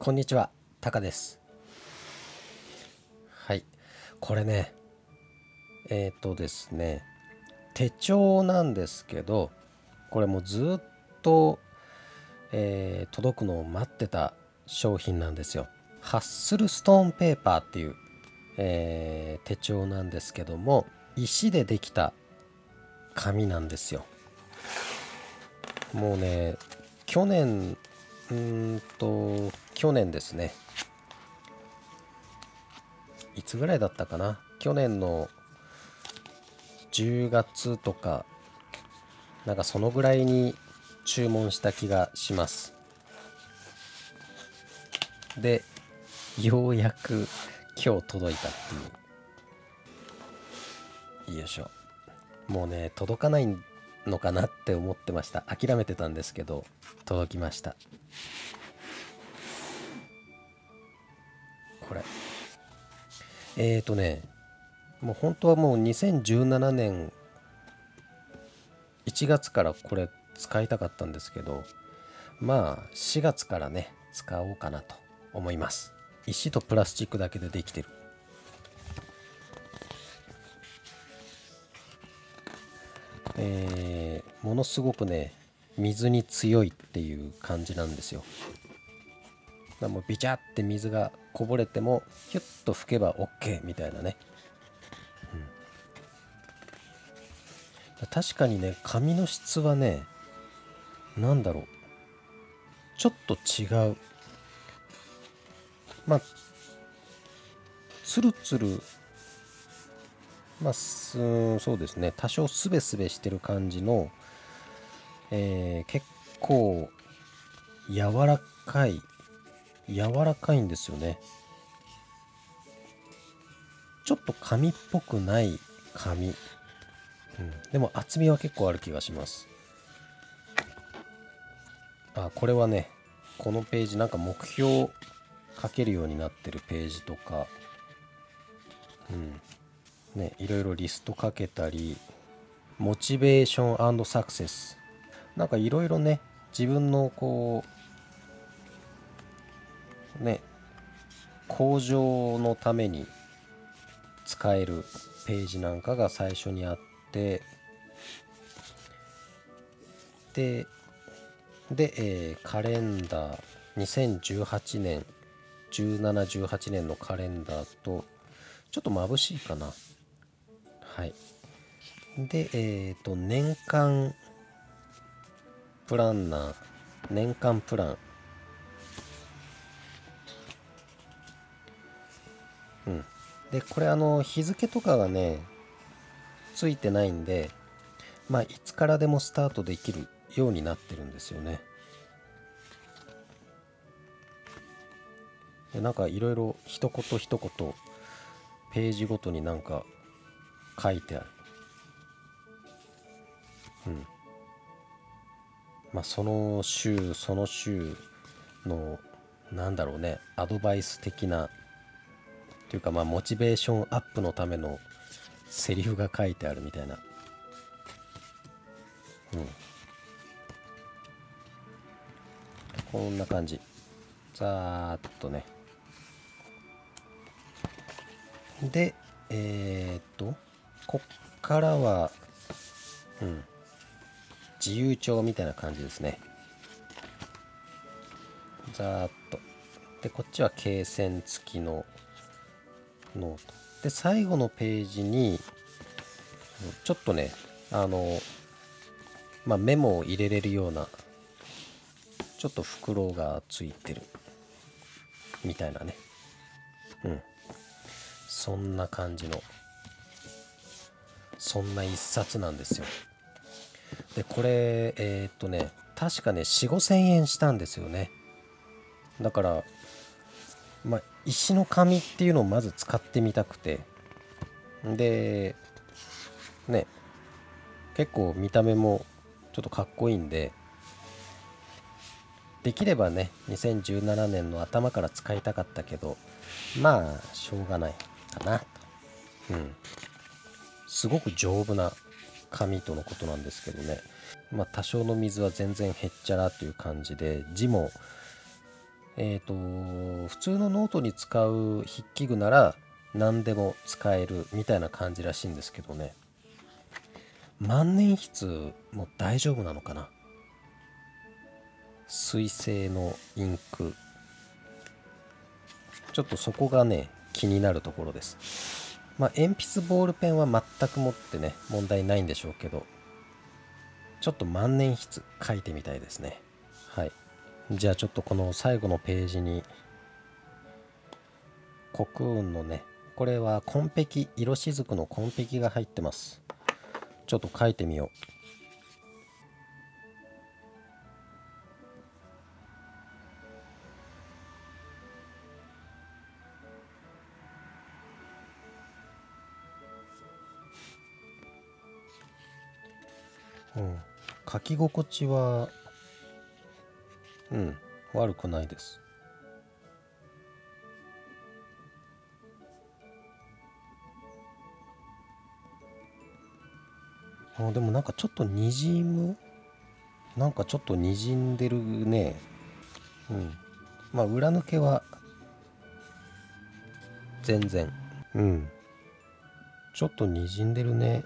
こんにちは、タカです。はい、これね、ですね、手帳なんですけど、これもうずっと、届くのを待ってた商品なんですよ。ハッスルストーンペーパーっていう、手帳なんですけども、石でできた紙なんですよ。もうね、去年、去年ですね、いつぐらいだったかな、去年の10月とか、なんかそのぐらいに注文した気がします。で、ようやく今日届いたっていう。よいしょ。もうね、届かないのかなって思ってました。諦めてたんですけど、届きました。これ。もう本当はもう2017年1月からこれ使いたかったんですけど、まあ4月からね、使おうかなと思います。石とプラスチックだけでできてる。ものすごくね、水に強いっていう感じなんですよ。だからもうビチャって水がこぼれてもヒュッと拭けば OK みたいなね、確かにね、紙の質はね、なんだろう、ちょっと違う。まあツルツル、そうですね、多少スベスベしてる感じの、結構柔らかいんですよね。ちょっと紙っぽくない紙、でも厚みは結構ある気がします。これはね、このページなんか目標書けるようになってるページとか、ね、いろいろリストかけたり、モチベーションサクセス、なんかいろいろね、自分のこうね、向上のために使えるページなんかが最初にあって、でカレンダー、2018年17、18年のカレンダーと、ちょっと眩しいかな。はい。で、年間プランナー、年間プラン。で、これ日付とかがね、ついてないんで、いつからでもスタートできるようになってるんですよね。で、なんかいろいろ一言一言、ページごとになんか書いてある。その週その週の、なんだろうね、アドバイス的な、というかモチベーションアップのためのセリフが書いてあるみたいな。こんな感じ。ざーっとね。で、こっからは、自由帳みたいな感じですね。ざーっと。で、こっちは罫線付きのノート。で、最後のページに、ちょっとね、メモを入れれるような、ちょっと袋がついてる。みたいなね。そんな感じの、そんな一冊なんですよ。で、これ、確かね、4、5千円したんですよね。だから、石の紙っていうのをまず使ってみたくて、で、ね、結構見た目もちょっとかっこいいんで、できればね、2017年の頭から使いたかったけど、しょうがないかなと。すごく丈夫な紙とのことなんですけどね。多少の水は全然へっちゃらという感じで、字も普通のノートに使う筆記具なら何でも使えるみたいな感じらしいんですけどね。万年筆も大丈夫なのかな。水性のインク、ちょっとそこがね気になるところです。鉛筆ボールペンは全くもってね問題ないんでしょうけど、ちょっと万年筆書いてみたいですね。はい。じゃあちょっとこの最後のページにコクーンのね、これは紺碧、色しずくの紺碧が入ってます。ちょっと書いてみよう。書き心地は悪くないです。でもなんかちょっとにじむ、なんかちょっとにじんでるね。裏抜けは全然。ちょっとにじんでるね。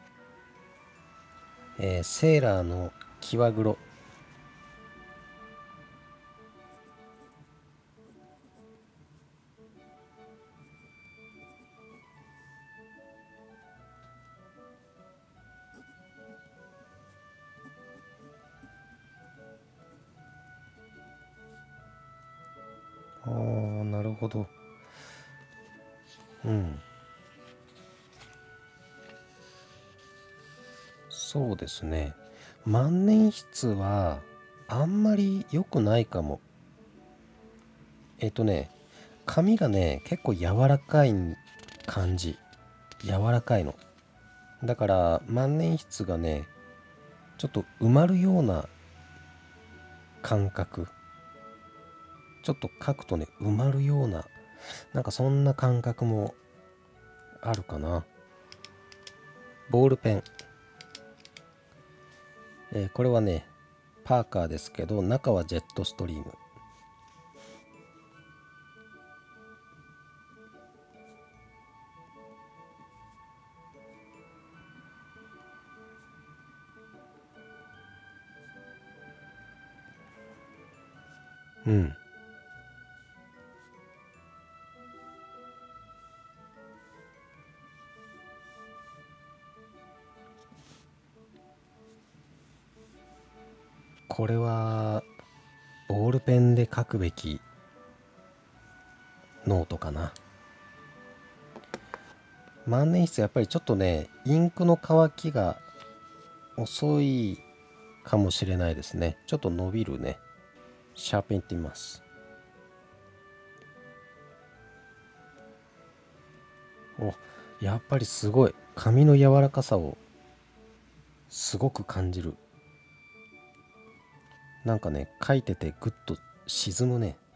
セーラーのキワグロ。なるほど。そうですね。万年筆はあんまり良くないかも。紙がね、結構柔らかい感じ。柔らかいの。だから万年筆がね、ちょっと埋まるような感覚。ちょっと書くとね、埋まるような、なんかそんな感覚もあるかな。ボールペン。これはね、パーカーですけど、中はジェットストリーム。これはボールペンで書くべきノートかな。万年筆やっぱりちょっとね、インクの乾きが遅いかもしれないですね。ちょっと伸びるね。シャーペンいってみます。やっぱりすごい。紙の柔らかさをすごく感じる。なんかね、書いててグッと沈むね。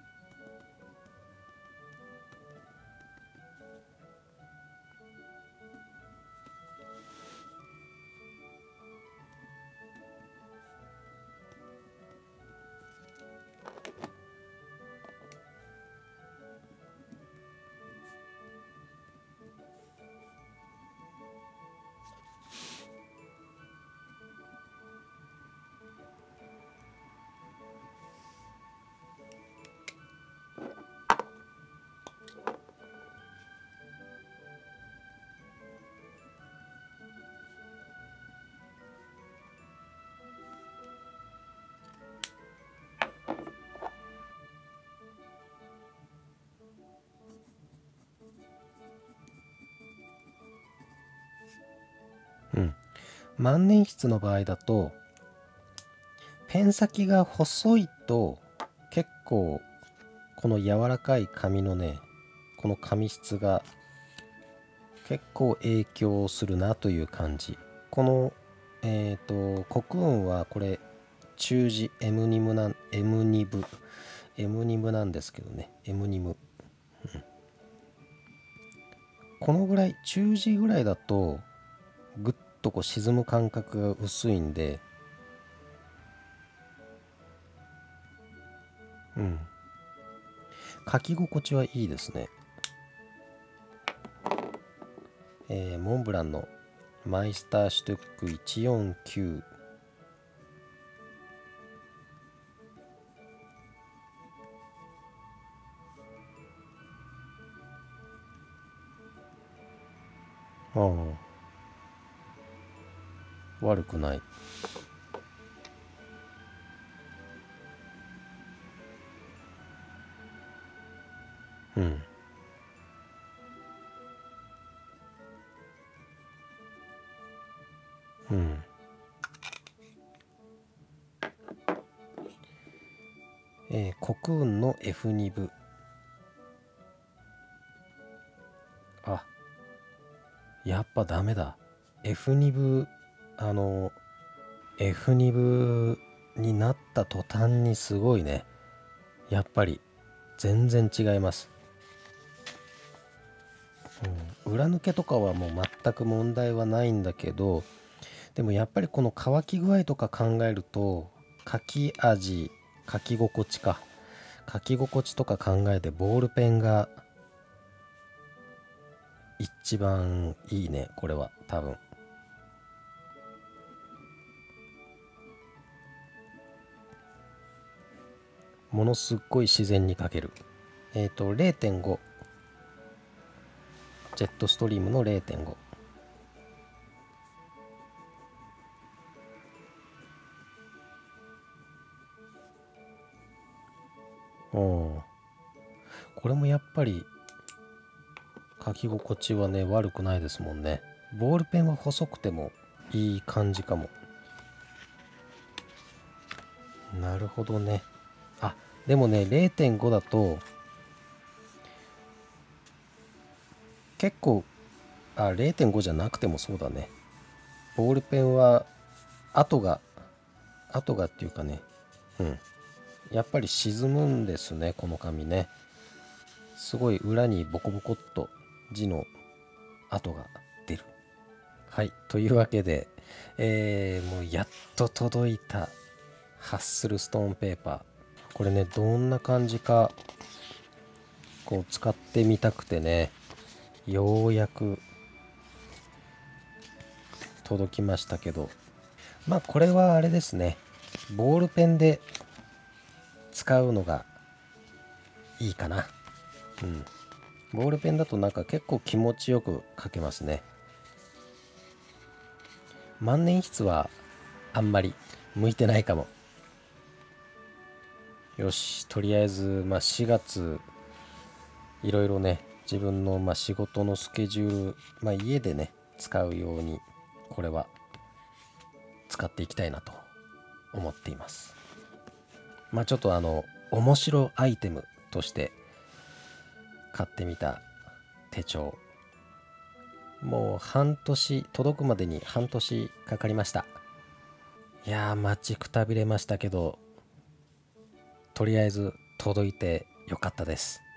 万年筆の場合だとペン先が細いと結構この柔らかい紙のね、この紙質が結構影響するなという感じ。このコクーンはこれ中字 M ニムなん M ニブ M ニムなんですけどね、 M ニム、このぐらい中字ぐらいだとぐっとこう沈む感覚が薄いんで、 書き心地はいいですね。モンブランのマイスターシュトゥック149。ああ、悪くない。うん。うん。コクーンの F2 部。あ、やっぱダメだ。F2 部、F2 部になった途端にすごいね。やっぱり全然違います。裏抜けとかはもう全く問題はないんだけど、でもやっぱりこの乾き具合とか考えると、書き味、書き心地か。書き心地とか考えてボールペンが一番いいね、これは多分。ものすっごい自然に書ける。0.5。ジェットストリームの 0.5。これもやっぱり書き心地はね、悪くないですもんね。ボールペンは細くてもいい感じかも。なるほどね。あ、でもね、0.5 だと結構、0.5 じゃなくてもそうだね。ボールペンは跡がっていうかね、うん。やっぱり沈むんですね、この紙ね。すごい裏にボコボコっと字の跡が出る。はい、というわけで、もうやっと届いたハッスルストーンペーパー。これね、どんな感じか、こう使ってみたくてね、ようやく届きましたけど、まあこれはあれですね、ボールペンで使うのがいいかな。うん。ボールペンだとなんか結構気持ちよく書けますね。万年筆はあんまり向いてないかも。よし、とりあえず、4月、いろいろね、自分の仕事のスケジュール、家でね、使うように、これは使っていきたいなと思っています。ちょっと面白アイテムとして買ってみた手帳。もう半年、届くまでに半年かかりました。いやー、待ちくたびれましたけど、とりあえず届いてよかったです。